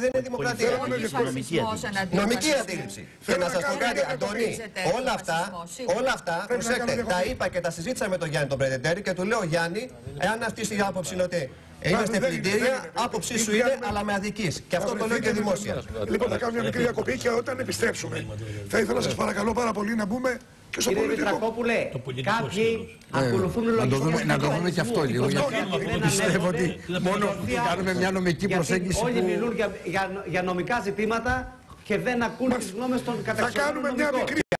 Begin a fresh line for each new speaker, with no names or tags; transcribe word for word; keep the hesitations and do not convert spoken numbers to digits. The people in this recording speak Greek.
δεν είναι δημοκρατία. Νομική αντίληψη. Και να σας πω κάτι, Αντώνη, όλα αυτά, όλα αυτά, προσέξτε, τα είπα και τα συζήτησα με τον Γιάννη τον Πρεδετέρη και του λέω, Γιάννη, εάν αυτή η άποψη είναι ότι είμαστε πλυντήρια, άποψή σου είναι, αλλά με αδικής. Και αυτό το λέω και δημόσια.
Λοιπόν, θα κάνουμε μια μικρή διακοπή και όταν επιστρέψουμε, θα ήθελα να σας παρακαλώ πάρα πολύ να μπούμε και στο πολιτικό.
Κύριε Μητρακόπουλε, κάποιοι ακολουθούν λογιστικό.
Να το δούμε και αυτό λίγο. Γιατί πιστεύω ότι μόνο κάνουμε μια νομική προσέγγιση.
Όλοι μιλούν για νομικά ζητήματα και δεν ακούν τις γνώμες των καταξιωμένων νομικών.